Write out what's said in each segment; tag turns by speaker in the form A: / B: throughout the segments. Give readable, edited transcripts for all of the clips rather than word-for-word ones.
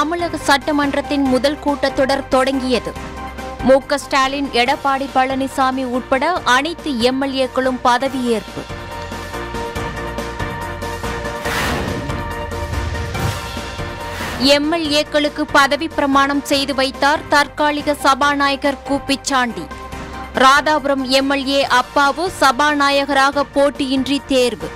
A: தமிழக சட்டமன்றத்தின் முதல் கூட்டத்தொடர் தொடங்கியது. மு.க. ஸ்டாலின், எடப்பாடி பழனிசாமி உட்பட அனைத்து எம்எல்ஏக்களும் பதவியேற்பு. எம்எல்ஏக்களுக்கு பதவி பிரமாணம் செய்து வைத்தார் தற்காலிக சபாநாயகர் கு. பிச்சாண்டி. ராதாபுரம் எம்எல்ஏ அப்பாவு சபாநாயகராக போட்டியின்றி தேர்வு.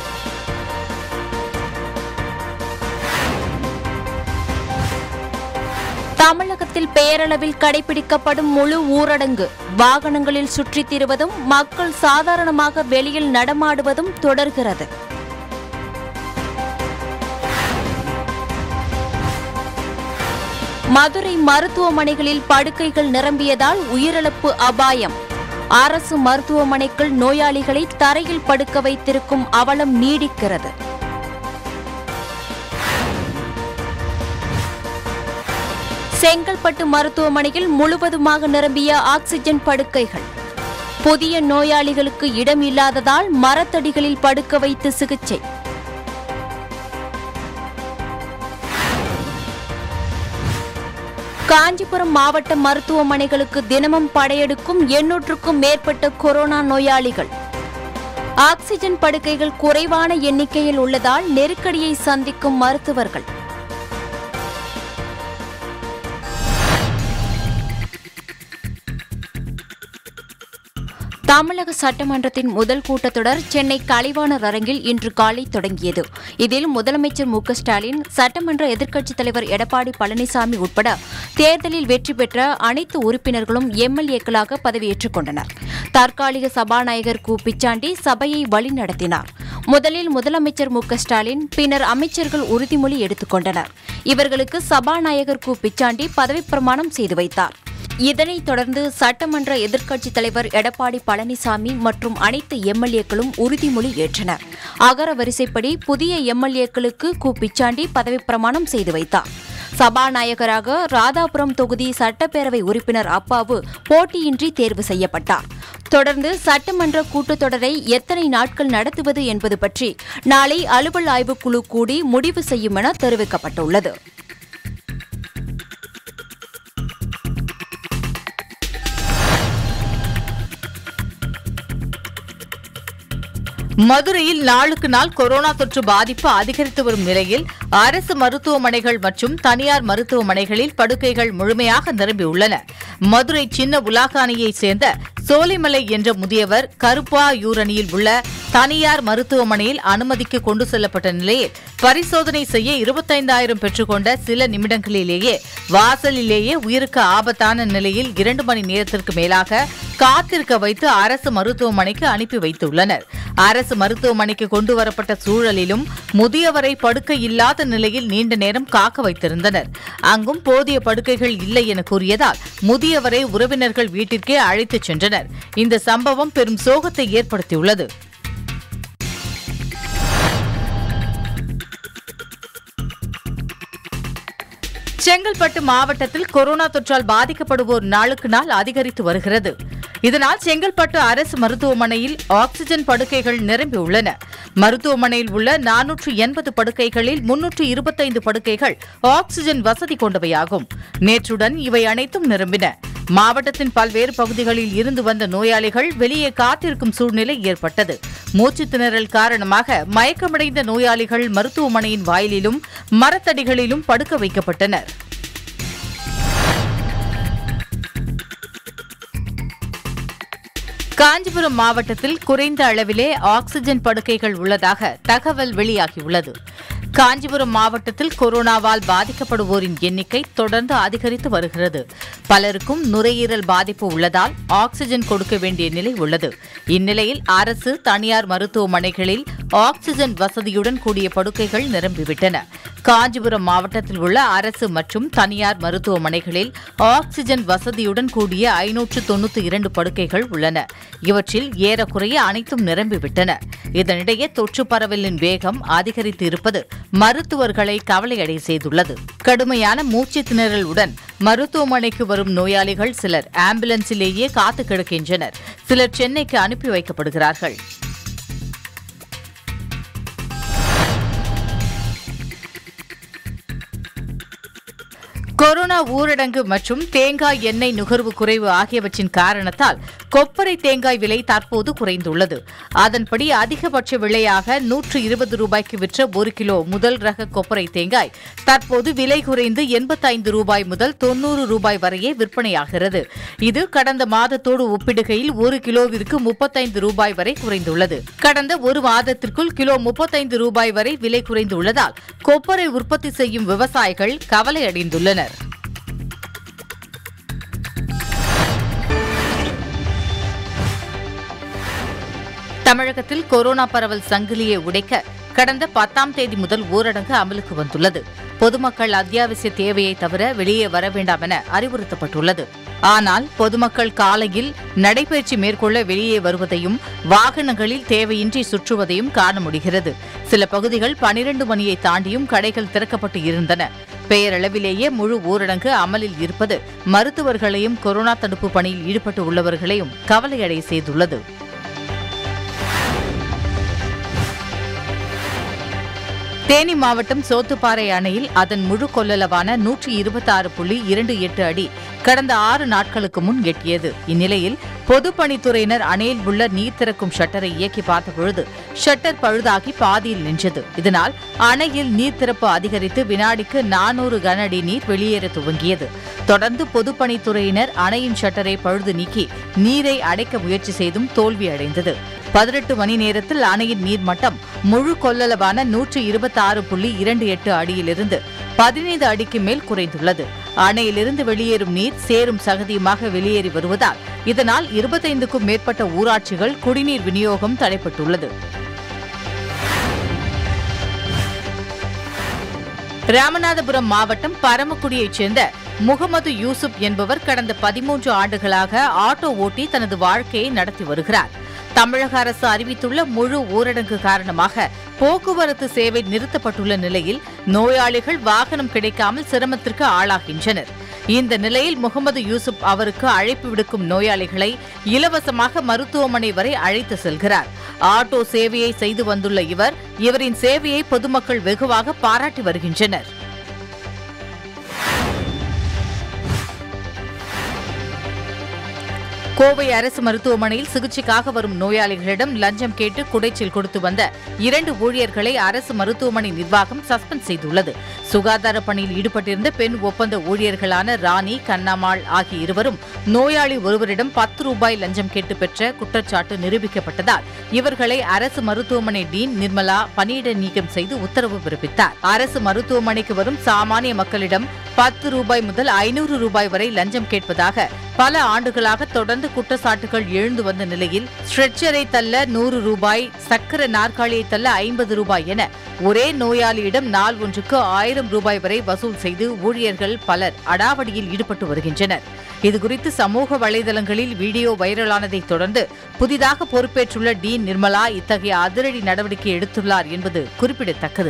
A: தமிழகத்தில் பேரளவில் கடைபிடிக்கப்படும் முழு ஊரடங்கு. வாகனங்களில் சுற்றித் திரிவதும் மக்கள் சாதாரணமாக வெளியில் நடமாடுவதும் தொடர்கிறது. மதுரை மருத்துவமனைகளில் படுக்கைகள் நிரம்பியதால் உயிரிழப்பு அபாயம். அரசு மருத்துவமனைகள் நோயாளிகளை தரையில் படுக்க வைத்திருக்கும் அவலம் நீடிக்கிறது. செங்கல்பட்டு மருத்துவமனையில் முழுவதுமாக நிரம்பிய ஆக்ஸிஜன் படுக்கைகள். புதிய நோயாளிகளுக்கு இடம் இல்லாததால் மரத்தடிகளில் படுக்க வைத்து சிகிச்சை. காஞ்சிபுரம் மாவட்ட மருத்துவமனைகளுக்கு தினமும் படையெடுக்கும் 800க்கும் மேற்பட்ட கொரோனா நோயாளிகள். ஆக்ஸிஜன் படுக்கைகள் குறைவான எண்ணிக்கையில் உள்ளதால் நெருக்கடியை சந்திக்கும் மருத்துவர்கள். தமிழக சட்டமன்றத்தின் முதல் கூட்டத்தொடர் சென்னை கலைவாணர் அரங்கில் இன்று காலை தொடங்கியது. இதில் முதலமைச்சர் மு.க. ஸ்டாலின், சட்டமன்ற எதிர்க்கட்சித் தலைவர் எடப்பாடி பழனிசாமி உட்பட தேர்தலில் வெற்றி பெற்ற அனைத்து உறுப்பினர்களும் எம்எல்ஏக்களாக பதவியேற்றுக் கொண்டனர். தற்காலிக சபாநாயகர் கு. பிச்சாண்டி சபையை வழிநடத்தினார். முதலில் முதலமைச்சர் மு.க. ஸ்டாலின், பின்னர் அமைச்சர்கள் உறுதிமொழி எடுத்துக் கொண்டனர். இவர்களுக்கு சபாநாயகர் கு. பிச்சாண்டி பதவிப் பிரமாணம் செய்து வைத்தார். இதனைத் தொடர்ந்து சட்டமன்ற எதிர்க்கட்சித் தலைவர் எடப்பாடி பழனிசாமி மற்றும் அனைத்து எம்எல்ஏக்களும் உறுதிமொழி ஏற்றனர். அகர வரிசைப்படி புதிய எம்எல்ஏக்களுக்கு கு. பிச்சாண்டி பதவிப் பிரமாணம் செய்து வைத்தார். சபாநாயகராக ராதாபுரம் தொகுதி சட்டப்பேரவை உறுப்பினர் அப்பாவு போட்டியின்றி தேர்வு செய்யப்பட்டார். தொடர்ந்து சட்டமன்ற கூட்டத்தொடரை எத்தனை நாட்கள் நடத்துவது என்பது பற்றி நாளை அலுவல் ஆய்வுக்குழு கூடி முடிவு செய்யும் என தெரிவிக்கப்பட்டுள்ளது.
B: மதுரையில் நாளுக்கு நாள் கொரோனா தொற்று பாதிப்பு அதிகரித்து வரும் நிலையில் அரசு மருத்துவமனைகள் மற்றும் தனியார் மருத்துவமனைகளில் படுக்கைகள் முழுமையாக நிரம்பியுள்ளன. மதுரை சின்ன உலாகானியைச் சேர்ந்த சோலைமலை என்ற முதியவர் கருப்பாயூரணியில் உள்ள தனியார் மருத்துவமனையில் அனுமதிக்கு கொண்டு செல்லப்பட்ட நிலையில் பரிசோதனை செய்ய 25,000 பெற்றுக்கொண்ட சில நிமிடங்களிலேயே வாசலிலேயே உயிருக்கு ஆபத்தான நிலையில் 2 மணி நேரத்திற்கு மேலாக காத்திருக்க வைத்து அரசு மருத்துவமனைக்கு அனுப்பி வைத்துள்ளனர். அரசு மருத்துவமனைக்கு கொண்டு வரப்பட்ட சூழலிலும் முதியவரை படுக்கை இல்லாத நிலையில் நீண்ட நேரம் காக்க வைத்திருந்தனர். அங்கும் போதிய படுக்கைகள் இல்லை என கூறியதால் முதியவரை உறவினர்கள் வீட்டிற்கே அழைத்துச் சென்றனர். இந்த சம்பவம் பெரும் சோகத்தை ஏற்படுத்தியுள்ளது. செங்கல்பட்டு மாவட்டத்தில் கொரோனா தொற்றால் பாதிக்கப்படுவோர் நாளுக்கு நாள் அதிகரித்து வருகிறது. இதனால் செங்கல்பட்டு அரசு மருத்துவமனையில் ஆக்ஸிஜன் படுக்கைகள் நிரம்பியுள்ளன. மருத்துவமனையில் உள்ள 480 படுக்கைகளில் 325 படுக்கைகள் ஆக்ஸிஜன் வசதி கொண்டவையாகும். நேற்றுடன் இவை அனைத்தும் நிரம்பின. மாவட்டத்தின் பல்வேறு பகுதிகளில் இருந்து வந்த நோயாளிகள் வெளியே காத்திருக்கும் சூழ்நிலை ஏற்பட்டது. மூச்சுத் திணறல் காரணமாக மயக்கமடைந்த நோயாளிகள் மருத்துவமனையின் வாயிலிலும் மரத்தடிகளிலும் படுக்க வைக்கப்பட்டனர். காஞ்சிபுரம் மாவட்டத்தில் குறைந்த அளவிலே ஆக்ஸிஜன் படுக்கைகள் உள்ளதாக தகவல் வெளியாகியுள்ளது. காஞ்சிபுரம் மாவட்டத்தில் கொரோனாவால் பாதிக்கப்படுவோரின் எண்ணிக்கை தொடர்ந்து அதிகரித்து வருகிறது. பலருக்கும் நுரையீரல் பாதிப்பு உள்ளதால் ஆக்ஸிஜன் கொடுக்க வேண்டிய நிலை உள்ளது. இந்நிலையில் அரசு, தனியார் மருத்துவமனைகளில் ஆக்ஸிஜன் வசதியுடன் கூடிய படுக்கைகள் நிரம்பிவிட்டன. காஞ்சிபுரம் மாவட்டத்தில் உள்ள அரசு மற்றும் தனியார் மருத்துவமனைகளில் ஆக்ஸிஜன் வசதியுடன் கூடிய 592 படுக்கைகள் உள்ளன. இவற்றில் ஏறக்குறைய அனைத்தும் நிரம்பிவிட்டன. இதனிடையே தொற்று பரவலின் வேகம் அதிகரித்து இருப்பது மருத்துவர்களை கவலையடை செய்துள்ளது. கடுமையான மூச்சு திணறலுடன் மருத்துவமனைக்கு வரும் நோயாளிகள் சிலர் ஆம்புலன்ஸிலேயே காத்து கிடக்கின்றனர். சிலர் சென்னைக்கு அனுப்பி வைக்கப்படுகிறார்கள். கொரோனா ஊரடங்கு மற்றும் தேங்காய் எண்ணெய் நுகர்வு குறைவு ஆகியவற்றின் காரணத்தால் கொப்பரை தேங்காய் விலை தற்போது குறைந்துள்ளது. அதன்படி அதிகபட்ச விலையாக 120 ரூபாய்க்கு விற்ற 1 கிலோ முதல் ரக கொப்பரை தேங்காய் தற்போது விலை குறைந்து 85 ரூபாய் முதல் 90 ரூபாய் வரையே விற்பனையாகிறது. இது கடந்த மாதத்தோடு ஒப்பிடுகையில் 1 கிலோவிற்கு 35 ரூபாய் வரை குறைந்துள்ளது. கடந்த ஒரு மாதத்திற்குள் கிலோ 35 ரூபாய் வரை விலை குறைந்துள்ளதால் கொப்பரை உற்பத்தி செய்யும் விவசாயிகள் கவலையடைந்துள்ளனர். தமிழகத்தில் கொரோனா பரவல் சங்கிலியை உடைக்க கடந்த 10ஆம் தேதி முதல் ஊரடங்கு அமலுக்கு வந்துள்ளது. பொதுமக்கள் அத்தியாவசிய தேவையை தவிர வெளியே வர வேண்டாம் என அறிவுறுத்தப்பட்டுள்ளது. ஆனால் பொதுமக்கள் காலையில் நடைபயிற்சி மேற்கொள்ள வெளியே வருவதையும் வாகனங்களில் தேவையின்றி சுற்றுவதையும் காண முடிகிறது. சில பகுதிகள் 12 மணியை தாண்டியும் கடைகள் திறக்கப்பட்டு இருந்தன. பெயரளவிலேயே முழு ஊரடங்கு அமலில் இருப்பது மருத்துவர்களையும் கொரோனா தடுப்பு பணியில் ஈடுபட்டு உள்ளவர்களையும் கவலையடைய செய்துள்ளது. தேனி மாவட்டம் சோத்துப்பாறை அணையில் அதன் முழு கொள்ளளவான 126.28 அடி கடந்த 6 நாட்களுக்கு முன் எட்டியது. இந்நிலையில் பொதுப்பணித்துறையினர் அணையில் உள்ள நீர் திறக்கும் ஷட்டரை இயக்கி பார்த்தபொழுது ஷட்டர் பழுதாகி பாதியில் நின்றது. இதனால் அணையில் நீர் திறப்பு அதிகரித்து வினாடிக்கு 400 கன அடி நீர் வெளியேற துவங்கியது. தொடர்ந்து பொதுப்பணித்துறையினர் அணையின் ஷட்டரை பழுது நீக்கி நீரை அடைக்க முயற்சி செய்தும் தோல்வியடைந்தது. 18 மணி நேரத்தில் அணையின் நீர்மட்டம் முழு கொள்ளளவான 126.28 அடியிலிருந்து 15 அடிக்கு மேல் குறைந்துள்ளது. அணையிலிருந்து வெளியேறும் நீர் சேரும் சகதியுமாக வெளியேறி வருவதால் இதனால் 25க்கும் மேற்பட்ட ஊராட்சிகள் குடிநீர் விநியோகம் தடைப்பட்டுள்ளது. ராமநாதபுரம் மாவட்டம் பரமக்குடியைச் சேர்ந்த முகமது யூசுப் என்பவர் கடந்த 13 ஆண்டுகளாக ஆட்டோ ஓட்டி தனது வாழ்க்கையை நடத்தி வருகிறார். தமிழக அரசு அறிவித்துள்ள முழு ஊரடங்கு காரணமாக போக்குவரத்து சேவை நிறுத்தப்பட்டுள்ள நிலையில் நோயாளிகள் வாகனம் கிடைக்காமல் சிரமத்திற்கு ஆளாகின்றனர். இந்த நிலையில் முகமது யூசுப் அவருக்கு அழைப்பு விடுக்கும் நோயாளிகளை இலவசமாக மருத்துவமனை வரை அழைத்து செல்கிறார். ஆட்டோ சேவையை செய்து வந்துள்ள இவரின் சேவையை பொதுமக்கள் வெகுவாக பாராட்டி வருகின்றனர். கோவை அரசு மருத்துவமனையில் சிகிச்சைக்காக வரும் நோயாளிகளிடம் லஞ்சம் கேட்டு குடைச்சல் கொடுத்து வந்த 2 ஊழியர்களை அரசு மருத்துவமனை நிர்வாகம் சஸ்பெண்ட் செய்துள்ளது. சுகாதார பணியில் ஈடுபட்டிருந்த பெண் ஒப்பந்த ஊழியர்களான ராணி, கண்ணம்மாள் ஆகிய இருவரும் நோயாளி ஒருவரிடம் 10 ரூபாய் லஞ்சம் கேட்டு பெற்ற குற்றச்சாட்டு நிரூபிக்கப்பட்டதால் இவர்களை அரசு மருத்துவமனை டீன் நிர்மலா பணியிட நீக்கம் செய்து உத்தரவு பிறப்பித்தார். அரசு மருத்துவமனைக்கு வரும் சாமானிய மக்களிடம் 10 ரூபாய் முதல் 500 ரூபாய் வரை லஞ்சம் கேட்பதாக பல ஆண்டுகளாக தொடர்ந்து குற்றச்சாட்டுகள் எழுந்து வந்த நிலையில் ஸ்ட்ரெச்சரை தள்ள 100 ரூபாய், சக்கர நாற்காலியை தள்ள 50 ரூபாய் என ஒரே நோயாளியிடம் நாள் ஒன்றுக்கு 1000 ரூபாய் வரை வசூல் செய்து ஊழியர்கள் பலர் அடாவடியில் ஈடுபட்டு வருகின்றனர். இதுகுறித்து சமூக வலைதளங்களில் வீடியோ வைரலானதை தொடர்ந்து புதிதாக பொறுப்பேற்றுள்ள டீன் நிர்மலா இத்தகைய அதிரடி நடவடிக்கை எடுத்துள்ளார் என்பது குறிப்பிடத்தக்கது.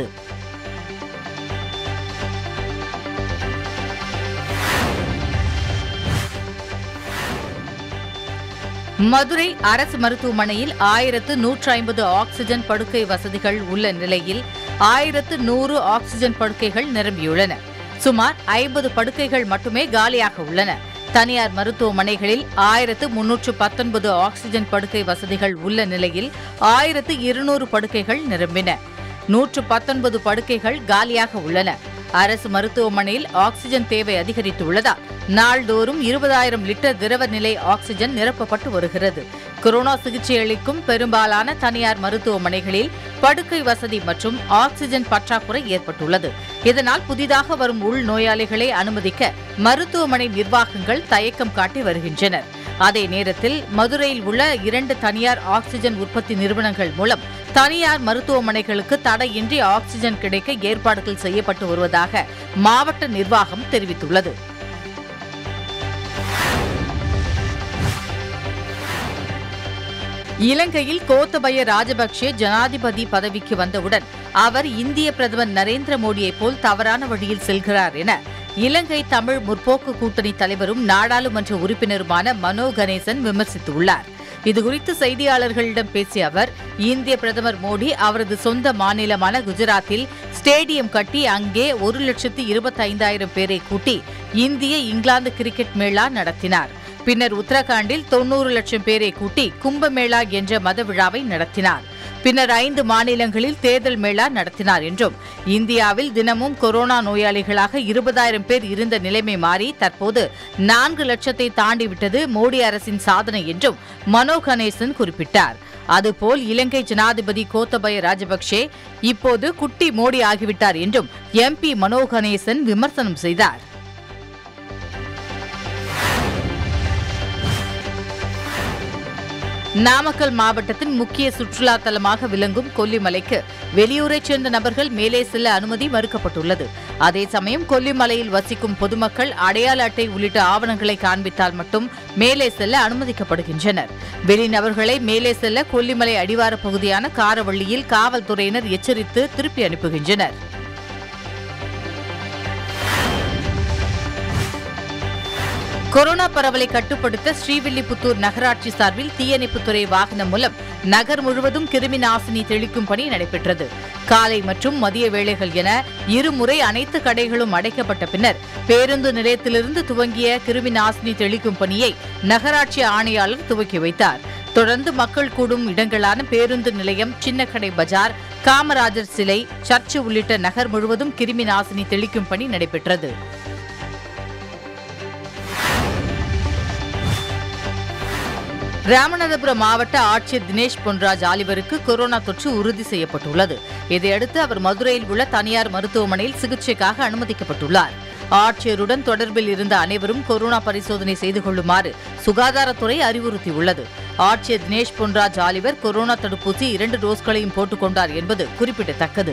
B: மதுரை அரசு மருத்துவமனையில் 1150 ஆக்ஸிஜன் படுக்கை வசதிகள் உள்ள நிலையில் 1100 ஆக்ஸிஜன் படுக்கைகள் நிரம்பியுள்ளன. சுமார் 50 படுக்கைகள் மட்டுமே காலியாக உள்ளன. தனியார் மருத்துவமனைகளில் 1319 ஆக்ஸிஜன் படுக்கை வசதிகள் உள்ள நிலையில் 1200 படுக்கைகள் நிரம்பின. 119 படுக்கைகள் காலியாக உள்ளன. அரசு மருத்துவமனையில் ஆக்ஸிஜன் தேவை அதிகரித்துள்ளதால் நாள்தோறும் 20,000 லிட்டர் திரவ நிலை ஆக்ஸிஜன் நிரப்பப்பட்டு வருகிறது. கொரோனா சிகிச்சை அளிக்கும் பெரும்பாலான தனியார் மருத்துவமனைகளில் படுக்கை வசதி மற்றும் ஆக்ஸிஜன் பற்றாக்குறை ஏற்பட்டுள்ளது. இதனால் புதிதாக வரும் உள் நோயாளிகளை அனுமதிக்க மருத்துவமனை நிர்வாகங்கள் தயக்கம் காட்டி வருகின்றனர். அதே நேரத்தில் மதுரையில் உள்ள 2 தனியார் ஆக்ஸிஜன் உற்பத்தி நிறுவனங்கள் மூலம் தனியார் மருத்துவமனைகளுக்கு தடையின்றி ஆக்ஸிஜன் கிடைக்க ஏற்பாடுகள் செய்யப்பட்டு வருவதாக மாவட்ட நிர்வாகம் தெரிவித்துள்ளது. இலங்கையில் கோத்தபய ராஜபக்சே ஜனாதிபதி பதவிக்கு வந்தவுடன் அவர் இந்திய பிரதமர் நரேந்திர மோடியைப் போல் தவறான வழியில் செல்கிறார் என இலங்கை தமிழ் முற்போக்கு கூட்டணி தலைவரும் நாடாளுமன்ற உறுப்பினருமான மனோ கணேசன் விமர்சித்துள்ளார். இதுகுறித்து செய்தியாளர்களிடம் பேசிய அவர், இந்திய பிரதமர் மோடி அவரது சொந்த மாநிலமான குஜராத்தில் ஸ்டேடியம் கட்டி அங்கே 1,25,000 பேரை கூட்டி இந்திய இங்கிலாந்து கிரிக்கெட் மேளா நடத்தினார். பின்னர் உத்தரகாண்டில் 90 லட்சம் பேரை கூட்டி கும்பமேளா என்ற மத விழாவை நடத்தினார். பின்னர் 5 மாநிலங்களில் தேர்தல் மேளா நடத்தினார் என்றும் இந்தியாவில் தினமும் கொரோனா நோயாளிகளாக 20,000 பேர் இருந்த நிலைமை மாறி தற்போது 4 லட்சத்தை தாண்டிவிட்டது மோடி அரசின் சாதனை என்றும் மனோ கணேசன் குறிப்பிட்டார். அதுபோல் இலங்கை ஜனாதிபதி கோத்தபய ராஜபக்சே இப்போது குட்டி மோடி ஆகிவிட்டார் என்றும் MP மனோ கணேசன் விமர்சனம் செய்தார். நாமக்கல் மாவட்டத்தின் முக்கிய சுற்றுலா தலமாக விளங்கும் கொல்லிமலைக்கு வெளியூரைச் சேர்ந்த நபர்கள் மேலே செல்ல அனுமதி மறுக்கப்பட்டுள்ளது. அதே சமயம் கொல்லிமலையில் வசிக்கும் பொதுமக்கள் அடையாள அட்டை உள்ளிட்ட ஆவணங்களை காண்பித்தால் மட்டும் மேலே செல்ல அனுமதிக்கப்படுகின்றனர். வெளிநபர்களை மேலே செல்ல கொல்லிமலை அடிவார பகுதியான காரவள்ளியில் காவல்துறையினர் எச்சரித்து திருப்பி அனுப்புகின்றனர். கொரோனா பரவலை கட்டுப்படுத்த ஸ்ரீவில்லிபுத்தூர் நகராட்சி சார்பில் தீயணைப்புத்துறை வாகனம் மூலம் நகர் முழுவதும் கிருமி நாசினி தெளிக்கும் பணி நடைபெற்றது. காலை மற்றும் மதிய வேளைகள் என இருமுறை அனைத்து கடைகளும் அடைக்கப்பட்ட பின்னர் பேருந்து நிலையத்திலிருந்து துவங்கிய கிருமி நாசினி தெளிக்கும் பணியை நகராட்சி ஆணையாளர் துவக்கி வைத்தார். தொடர்ந்து மக்கள் கூடும் இடங்களான பேருந்து நிலையம், சின்னக்கடை பஜார், காமராஜர் சிலை, சர்ச்சு உள்ளிட்ட நகர் முழுவதும் கிருமி நாசினி தெளிக்கும் பணி நடைபெற்றது. ராமநாதபுரம் மாவட்ட ஆட்சியர் தினேஷ் பொன்ராஜ் ஆலிவருக்கு கொரோனா தொற்று உறுதி செய்யப்பட்டுள்ளது. இதையடுத்து அவர் மதுரையில் உள்ள தனியார் மருத்துவமனையில் சிகிச்சைக்காக அனுமதிக்கப்பட்டுள்ளார். ஆட்சியருடன் தொடர்பில் இருந்த அனைவரும் கொரோனா பரிசோதனை செய்து கொள்ளுமாறு சுகாதாரத்துறை அறிவுறுத்தியுள்ளது. ஆட்சியர் தினேஷ் பொன்ராஜ் ஆலிவர் கொரோனா தடுப்பூசி 2 டோஸ்களையும் போட்டுக் கொண்டார் என்பது குறிப்பிடத்தக்கது.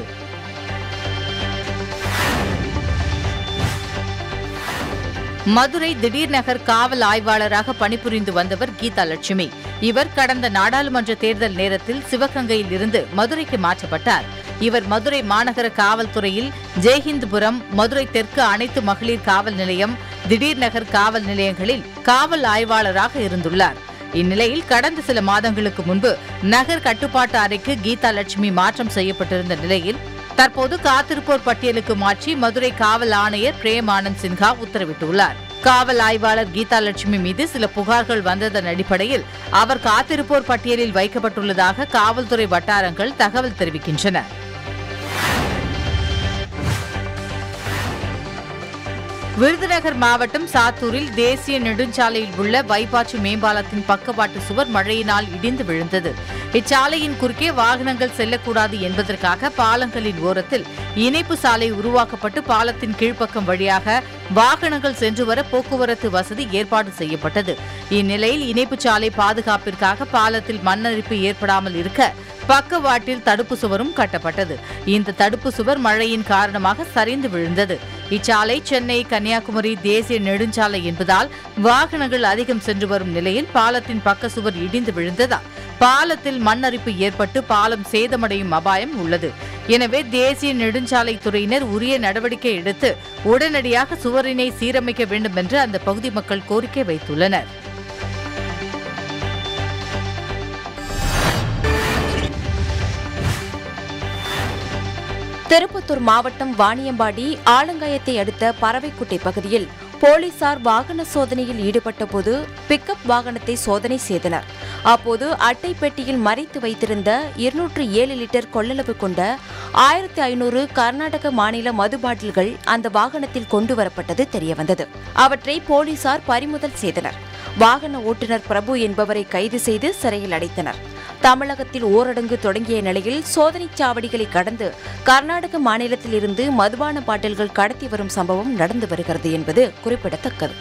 B: மதுரை திடீர் நகர் காவல் ஆய்வாளராக பணிபுரிந்து வந்தவர் கீதா லட்சுமி. இவர் கடந்த நாடாளுமன்ற தேர்தல் நேரத்தில் சிவகங்கையில் இருந்து மதுரைக்கு மாற்றப்பட்டார். இவர் மதுரை மாநகர காவல்துறையில் ஜெய்ஹிந்த்புரம், மதுரை தெற்கு அனைத்து மகளிர் காவல் நிலையம், திடீர் நகர் காவல் நிலையங்களில் காவல் ஆய்வாளராக இருந்துள்ளார். இந்நிலையில் கடந்த சில மாதங்களுக்கு முன்பு நகர் கட்டுப்பாட்டு அறைக்கு கீதா லட்சுமி மாற்றம் செய்யப்பட்டிருந்த நிலையில் தற்போது காத்திருப்போர் பட்டியலுக்கு மாற்றி மதுரை காவல் ஆணையர் பிரேம் ஆனந்த் சின்ஹா உத்தரவிட்டுள்ளார். காவல் ஆய்வாளர் கீதா லட்சுமி மீது சில புகார்கள் வந்ததன் அடிப்படையில் அவர் காத்திருப்போர் பட்டியலில் வைக்கப்பட்டுள்ளதாக காவல்துறை வட்டாரங்கள் தகவல் தெரிவிக்கின்றன. விருதுநகர் மாவட்டம் சாத்தூரில் தேசிய நெடுஞ்சாலையில் உள்ள வைப்பாற்று மேம்பாலத்தின் பக்கவாட்டு சுவர் மழையினால் இடிந்து விழுந்தது. இச்சாலையின் குறுக்கே வாகனங்கள் செல்லக்கூடாது என்பதற்காக பாலங்களின் ஓரத்தில் இணைப்பு சாலை உருவாக்கப்பட்டு பாலத்தின் கீழ்ப்பக்கம் வழியாக வாகனங்கள் சென்று வர போக்குவரத்து வசதி ஏற்பாடு செய்யப்பட்டது. இந்நிலையில் இணைப்பு சாலை பாதுகாப்பிற்காக பாலத்தில் மண்ணரிப்பு ஏற்படாமல் இருக்க பக்கவாட்டில் தடுப்பு சுவரும் கட்டப்பட்டது. இந்த தடுப்பு சுவர் மழையின் காரணமாக சரிந்து விழுந்தது. இச்சாலை சென்னை கன்னியாகுமரி தேசிய நெடுஞ்சாலை என்பதால் வாகனங்கள் அதிகம் சென்று வரும் நிலையில் பாலத்தின் பக்க சுவர் இடிந்து விழுந்ததால் பாலத்தில் மண்ணரிப்பு ஏற்பட்டு பாலம் சேதமடையும் அபாயம் உள்ளது. எனவே தேசிய நெடுஞ்சாலை துறையினர் உரிய நடவடிக்கை எடுத்து உடனடியாக சுவரினை சீரமைக்க வேண்டும் என்று அந்த பகுதி மக்கள் கோரிக்கை வைத்துள்ளனர்.
A: திருப்பத்தூர் மாவட்டம் வாணியம்பாடி ஆலங்காயத்தை அடுத்த பறவைக்குட்டை பகுதியில் போலீசார் வாகன சோதனையில் ஈடுபட்ட போது பிக்கப் வாகனத்தை சோதனை செய்தனர். அப்போது அட்டை பெட்டியில் மறைத்து வைத்திருந்த 207 லிட்டர் கொள்ளளவு கொண்ட 1500 கர்நாடக மாநில மது பாட்டில்கள் அந்த வாகனத்தில் கொண்டு வரப்பட்டது தெரியவந்தது. அவற்றை போலீசார் பறிமுதல் செய்தனர். வாகன ஓட்டுநர் பிரபு என்பவரை கைது செய்து சிறையில் அடைத்தனர். தமிழகத்தில் ஊரடங்கு தொடங்கிய நிலையில் சோதனைச் சாவடிகளை கடந்து கர்நாடக மாநிலத்தில் இருந்து மதுபான பாட்டில்கள் கடத்தி வரும் சம்பவம் நடந்து வருகிறது என்பது குறிப்பிடத்தக்கது.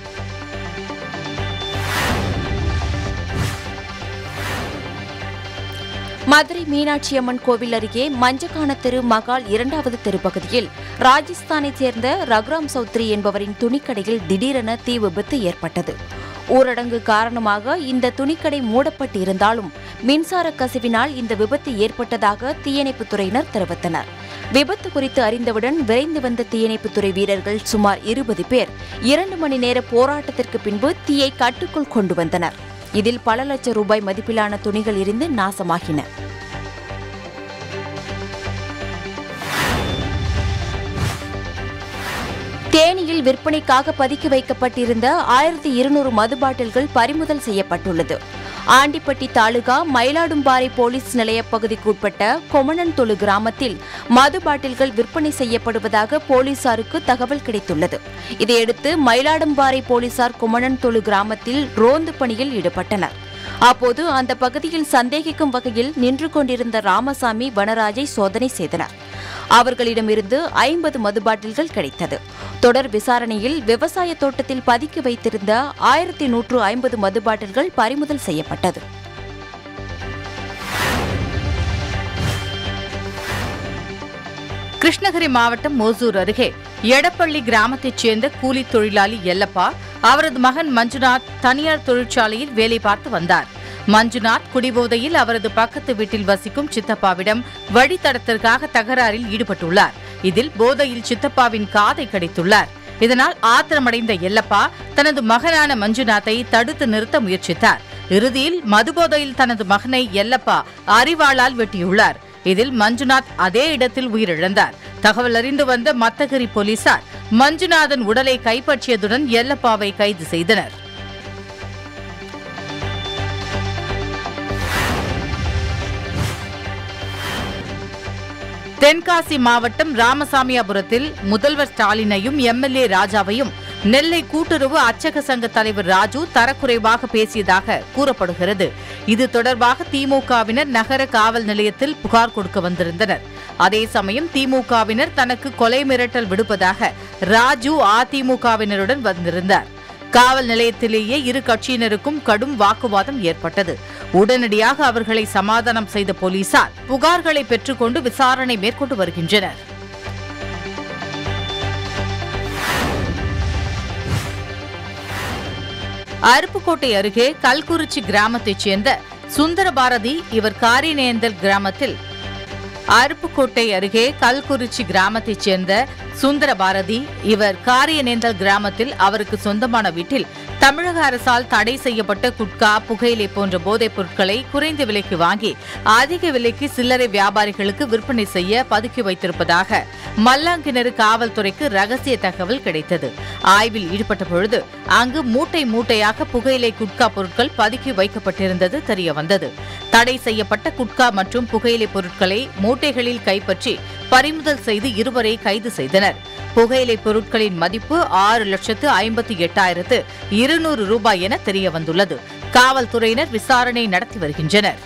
A: மதுரை மீனாட்சியம்மன் கோவில் அருகே மஞ்சக்கான தெரு மகால் 2வது தெரு பகுதியில் ராஜஸ்தானைச் சேர்ந்த ரகுராம் சௌத்ரி என்பவரின் துணிக்கடையில் திடீரென தீ விபத்து ஏற்பட்டது. ஊரடங்கு காரணமாக இந்த துணிக்கடை மூடப்பட்டு இருந்தாலும் மின்சார கசிவினால் இந்த விபத்து ஏற்பட்டதாக தீயணைப்புத்துறையினர் தெரிவித்தனர். விபத்து குறித்து அறிந்தவுடன் விரைந்து வந்த தீயணைப்புத்துறை வீரர்கள் சுமார் 20 பேர் 2 மணி நேர போராட்டத்திற்கு பின்பு தீயை கட்டுக்குள் கொண்டு வந்தனர். இதில் பல லட்சம் ரூபாய் மதிப்பிலான துணிகள் எரிந்து நாசமாகின. வீட்டில் விற்பனைக்காக பதுக்கி வைக்கப்பட்டிருந்த 1200 மது பாட்டில்கள் பறிமுதல் செய்யப்பட்டுள்ளது. ஆண்டிப்பட்டி தாலுகா மயிலாடும்பாறை போலீஸ் நிலைய பகுதிக்குட்பட்ட கொமணன்தொழு கிராமத்தில் மது பாட்டில்கள் விற்பனை செய்யப்படுவதாக போலீசாருக்கு தகவல் கிடைத்துள்ளது. இதையடுத்து மயிலாடும்பாறை போலீசார் கொமணன்தொழு கிராமத்தில் ரோந்து பணியில் ஈடுபட்டனர். அப்போது அந்த பகுதியில் சந்தேகிக்கும் வகையில் நின்று கொண்டிருந்த ராமசாமி, வனராஜை சோதனை செய்தனர். அவர்களிடமிருந்து 50 மது பாட்டில்கள் கிடைத்தது. தொடர் விசாரணையில் விவசாய தோட்டத்தில் பதுக்கி வைத்திருந்த 1150 மது பாட்டில்கள் பறிமுதல் செய்யப்பட்டது.
B: கிருஷ்ணகிரி மாவட்டம் ஓசூர் அருகே எடப்பள்ளி கிராமத்தைச் சேர்ந்த கூலி தொழிலாளி எல்லப்பா, அவரது மகன் மஞ்சுநாத் தனியார் தொழிற்சாலையில் வேலை பார்த்து வந்தார். மஞ்சுநாத் குடிபோதையில் அவரது பக்கத்து வீட்டில் வசிக்கும் சித்தப்பாவிடம் வழித்தடத்திற்காக தகராறில் ஈடுபட்டுள்ளார். இதில் போதையில் சித்தப்பாவின் காதை கடித்துள்ளார். இதனால் ஆத்திரமடைந்த எல்லப்பா தனது மகனான மஞ்சுநாத்தை தடுத்து நிறுத்த முயற்சித்தார். இறுதியில் மதுபோதையில் தனது மகனை எல்லப்பா அரிவாளால் வெட்டியுள்ளார். இதில் மஞ்சுநாத் அதே இடத்தில் உயிரிழந்தார். தகவல் அறிந்து வந்த மத்தகிரி போலீசார் மஞ்சுநாதன் உடலை கைப்பற்றியதுடன் எல்லப்பாவை கைது செய்தனர். தென்காசி மாவட்டம் ராமசாமியாபுரத்தில் முதல்வர் ஸ்டாலினையும் எம்எல்ஏ ராஜாவையும் நெல்லை கூட்டுறவு அச்சக சங்க தலைவர் ராஜு தரக்குறைவாக பேசியதாக கூறப்படுகிறது. இது தொடர்பாக திமுகவினர் நகர காவல் நிலையத்தில் புகார் கொடுக்க வந்திருந்தனர். அதே சமயம் திமுகவினர் தனக்கு கொலை மிரட்டல் விடுப்பதாக ராஜு அதிமுகவினருடன் வந்திருந்தார். காவல் நிலையத்திலேயே இரு கட்சியினருக்கும் கடும் வாக்குவாதம் ஏற்பட்டது. உடனடியாக அவர்களை சமாதானம் செய்த போலீசார் புகார்களை பெற்றுக்கொண்டு விசாரணை மேற்கொண்டு வருகின்றனர். அருப்புக்கோட்டை அருகே கல்குறிச்சி கிராமத்தைச் சேர்ந்த சுந்தரபாரதி, இவர் காரியநேந்தல் கிராமத்தில் அருப்புக்கோட்டை அருகே கல்குறிச்சி கிராமத்தைச் சேர்ந்த சுந்தரபாரதி, இவர் காரியநேந்தல் கிராமத்தில் அவருக்கு சொந்தமான வீட்டில் தமிழக அரசால் தடை செய்யப்பட்ட குட்கா, புகையிலை போன்ற போதைப் பொருட்களை குறைந்த விலைக்கு வாங்கி அதிக விலைக்கு சில்லறை வியாபாரிகளுக்கு விற்பனை செய்ய பதுக்கி வைத்திருப்பதாக மல்லாங்கிணறு காவல்துறைக்கு ரகசிய தகவல் கிடைத்தது. ஆய்வில் ஈடுபட்ட பொழுது அங்கு மூட்டை மூட்டையாக புகையிலை, குட்கா பொருட்கள் பதுக்கி வைக்கப்பட்டிருந்தது தெரியவந்தது. தடை செய்யப்பட்ட குட்கா மற்றும் புகையிலை பொருட்களை மூட்டைகளில் கைப்பற்றி பறிமுதல் செய்து இருவரை கைது செய்தனர். புகையிலை பொருட்களின் மதிப்பு 6,58,200 ரூபாய் என தெரியவந்துள்ளது. காவல்துறையினர் விசாரணை நடத்தி வருகின்றனர்.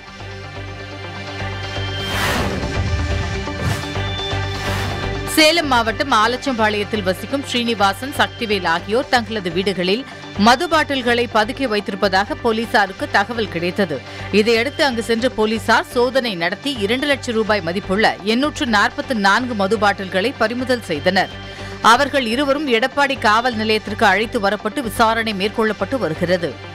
B: சேலம் மாவட்டம் ஆலச்சம்பாளையத்தில் வசிக்கும் ஸ்ரீனிவாசன், சக்திவேல் ஆகியோர் தங்களது வீடுகளில் மது பாட்டில்களை பதுக்கி வைத்திருப்பதாக போலீசாருக்கு தகவல் கிடைத்தது. இதையடுத்து அங்கு சென்ற போலீசார் சோதனை நடத்தி 2 லட்சம் ரூபாய் மதிப்புள்ள 844 மது பாட்டில்களை பறிமுதல் செய்தனர். அவர்கள் இருவரும் எடப்பாடி காவல் நிலையத்திற்கு அழைத்து வரப்பட்டு விசாரணை மேற்கொள்ளப்பட்டு வருகிறது.